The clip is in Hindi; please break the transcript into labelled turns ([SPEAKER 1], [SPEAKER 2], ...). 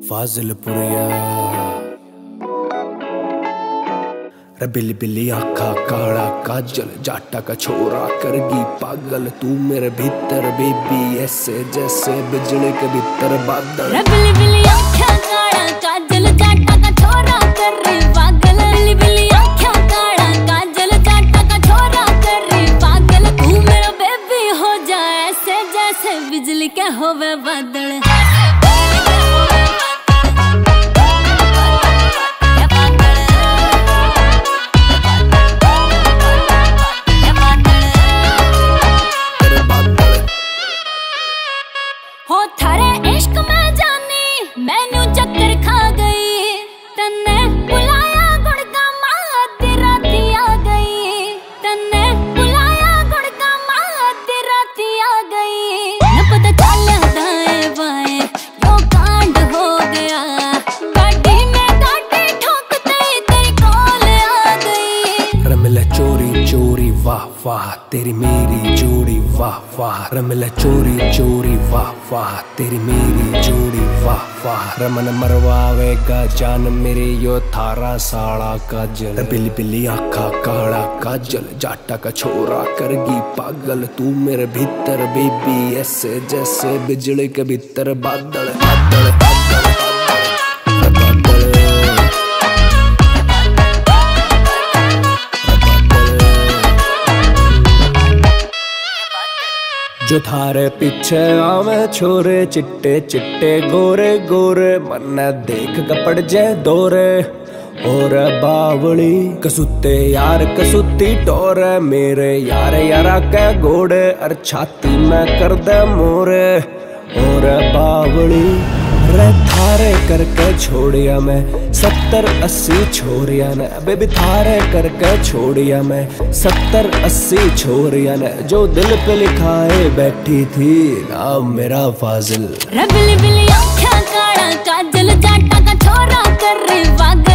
[SPEAKER 1] फाजिलपुरिया रे बिल्ली बिल्ली आँखा काला काजल जाटा का छोरा करगी पागल तू मेरे भीतर बेबी ऐसे जैसे बिजली के भीतर बादल।
[SPEAKER 2] रे बिल्ली बिल्ली आँखा काला काजल जाटा का छोरा कर रही पागल। बिल्ली बिल्ली आँखा काला काजल जाटा का छोरा कर रही पागल तू मेरा बेबी हो जाए ऐसे जैसे बिजली के होवे बादल। हो थारे इश्क में जानी मैनू चक्कर खा गई तन्ने बुलाया गुड़गा मां अद्धी राती आ गई। तन्ने बुलाया गुड़गा मां अद्धी राती आ गई। न पता चला दाएं बाएं यो कांड हो गया गाड़ी में गाड़ी ठोकते ही तेरी कॉल आ गई।
[SPEAKER 1] रमिला चोरी चोरी वाह वाह तेरी मेरी जोड़ी वाह वाह। रमिला चोरी चोरी वाह वाह तेरी मेरी जोड़ी वाह वाह। रमन मरवावेगा जान मेरे यो थारा साड़ा काजल। बिल्ली बिल्ली आँखा काला काजल जाटा का छोरा करगी पागल तू मेरे भीतर बेबी ऐसे जैसे बिजली के भीतर बादल बादल बादल। जो थारे पीछे आवे छोरे चिट्टे चिट्टे गोरे गोरे मन देख कपड़ जे दोरे। और बावली कसुते यार कसुती टोरे मेरे यार यारा के घोड़े और छाती में कर दे मोरे। और बावली रे थारे करके छोड़िया मैं 70-80 छोरिया ने बेबी थारे करके छोड़िया मैं 70-80 छोरिया ने जो दिल पे लिखाए बैठी थी नाम मेरा फाजिल।
[SPEAKER 2] रे बिल्ली बिल्ली आँखा काला काजल जाटा का छोरा कर रही पागल।